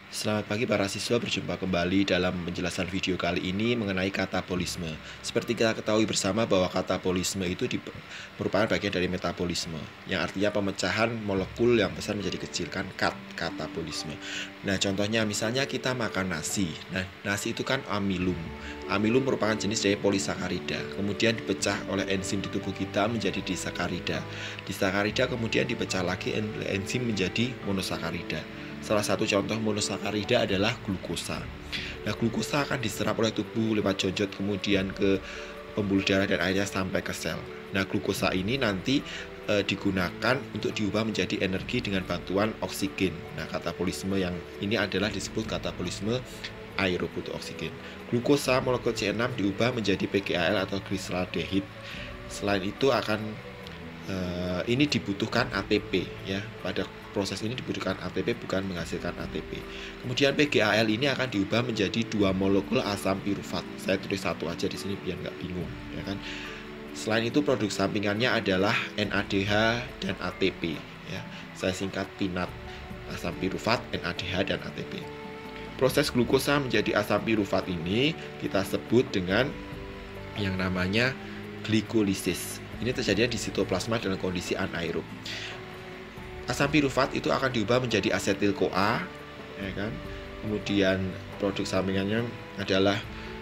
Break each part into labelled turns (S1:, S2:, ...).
S1: Selamat pagi para siswa, berjumpa kembali dalam penjelasan video kali ini mengenai katabolisme. Seperti kita ketahui bersama bahwa katabolisme itu merupakan bagian dari metabolisme, yang artinya pemecahan molekul yang besar menjadi kecil, kan katabolisme. Nah, contohnya misalnya kita makan nasi. Nah, nasi itu kan amilum. Amilum merupakan jenis dari polisakarida, kemudian dipecah oleh enzim di tubuh kita menjadi disakarida. Disakarida kemudian dipecah lagi oleh enzim menjadi monosakarida. Salah satu contoh monosakarida adalah glukosa. Nah, glukosa akan diserap oleh tubuh lewat jonjot kemudian ke pembuluh darah dan akhirnya sampai ke sel. Nah, glukosa ini nanti digunakan untuk diubah menjadi energi dengan bantuan oksigen. Nah, katabolisme yang ini adalah disebut katabolisme aerob butuh oksigen. Glukosa molekul C6 diubah menjadi PGAL atau glyceraldehyde. Selain itu ini dibutuhkan ATP ya. Pada proses ini dibutuhkan ATP, bukan menghasilkan ATP. Kemudian PGAL ini akan diubah menjadi 2 molekul asam pirufat. Saya tulis satu aja di sini biar nggak bingung, ya kan. Selain itu produk sampingannya adalah NADH dan ATP ya. Saya singkat PINAT. Asam pirufat, NADH dan ATP. Proses glukosa menjadi asam pirufat ini kita sebut dengan yang namanya glikolisis. Ini terjadi di sitoplasma dalam kondisi anaerob. Asam pirufat itu akan diubah menjadi asetil-CoA, ya kan? Kemudian produk sampingannya adalah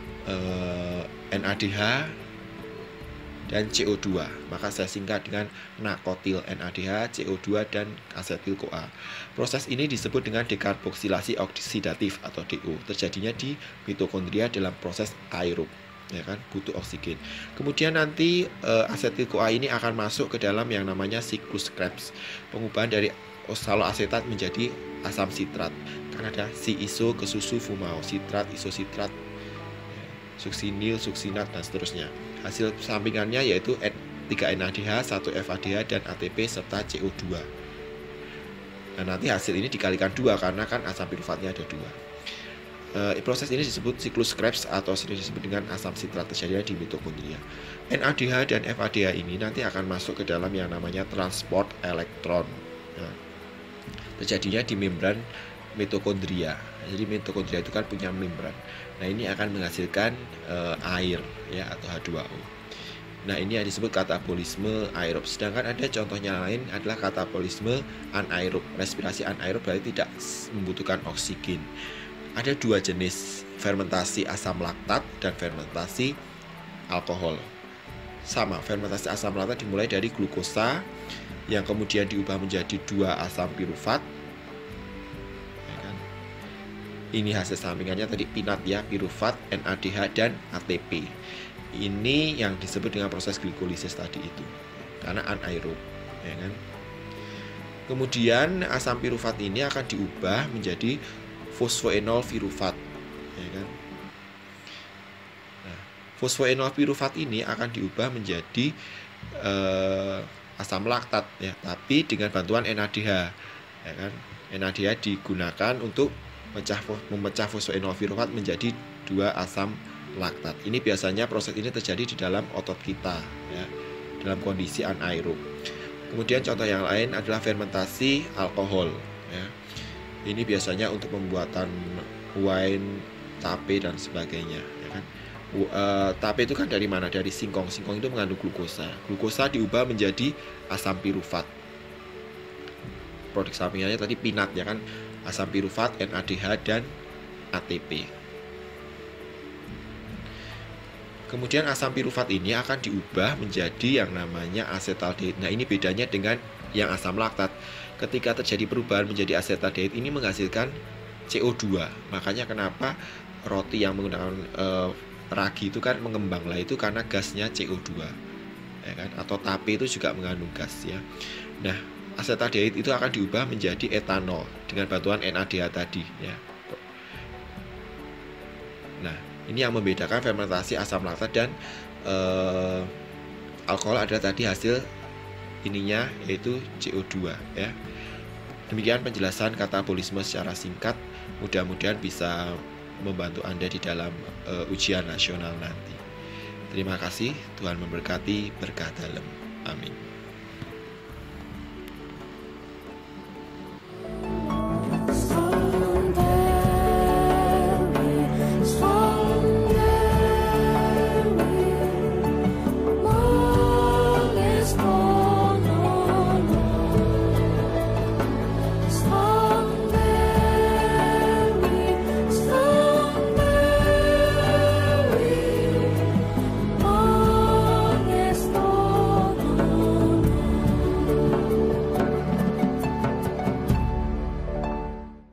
S1: NADH dan CO2. Maka saya singkat dengan nakotil, NADH, CO2 dan asetil-CoA. Proses ini disebut dengan dekarboksilasi oksidatif atau DO. Terjadinya di mitokondria dalam proses aerob, ya kan, butuh oksigen. Kemudian nanti asetil-CoA ini akan masuk ke dalam yang namanya siklus Krebs, pengubahan dari oksaloasetat menjadi asam sitrat, karena ada si iso ke susu fumao, sitrat, isositrat, suksinil, suksinat dan seterusnya. Hasil sampingannya yaitu 3-NADH, 1-FADH dan ATP serta CO2. Nah, nanti hasil ini dikalikan 2 karena kan asam piruvatnya ada 2. Proses ini disebut siklus Krebs atau sering disebut dengan asam sitrat, terjadi di mitokondria. NADH dan FADH ini nanti akan masuk ke dalam yang namanya transport elektron. Nah, terjadinya di membran mitokondria. Jadi mitokondria itu kan punya membran. Nah, ini akan menghasilkan air ya atau H2O. Nah, ini yang disebut katabolisme aerob. Sedangkan ada contohnya lain adalah katabolisme anaerob. Respirasi anaerob berarti tidak membutuhkan oksigen. Ada 2 jenis, fermentasi asam laktat dan fermentasi alkohol. Sama, fermentasi asam laktat dimulai dari glukosa yang kemudian diubah menjadi 2 asam pirufat. Ya kan? Ini hasil sampingannya tadi PINAT ya, pirufat, NADH dan ATP. Ini yang disebut dengan proses glikolisis tadi itu, karena anaerob, ya kan? Kemudian asam pirufat ini akan diubah menjadi fosfoenol pirufat, ya kan? Nah, fosfoenol pirufat ini akan diubah menjadi asam laktat ya, tapi dengan bantuan NADH, ya kan? NADH digunakan untuk memecah fosfoenol pirufat menjadi 2 asam laktat. Ini biasanya proses ini terjadi di dalam otot kita ya, dalam kondisi anaerob. Kemudian contoh yang lain adalah fermentasi alkohol ya. Ini biasanya untuk pembuatan wine, tape dan sebagainya, ya kan. Tape itu kan dari mana? Dari singkong. Singkong itu mengandung glukosa. Glukosa diubah menjadi asam pirufat. Produk sampingannya tadi PINAT ya kan, asam pirufat, NADH dan ATP. Kemudian asam pirufat ini akan diubah menjadi yang namanya asetaldehyde. Nah, ini bedanya dengan yang asam laktat. Ketika terjadi perubahan menjadi asetaldehyde ini menghasilkan CO2. Makanya kenapa roti yang menggunakan ragi itu kan mengembang, lah itu karena gasnya CO2. Ya kan? Atau tape itu juga mengandung gas ya. Nah, asetaldehyde itu akan diubah menjadi etanol dengan bantuan NADH tadi ya. Nah, ini yang membedakan fermentasi asam laktat dan alkohol adalah tadi hasil ininya yaitu CO2 ya. Demikian penjelasan katabolisme secara singkat. Mudah-mudahan bisa membantu Anda di dalam ujian nasional nanti. Terima kasih, Tuhan memberkati, berkah dalam. Amin.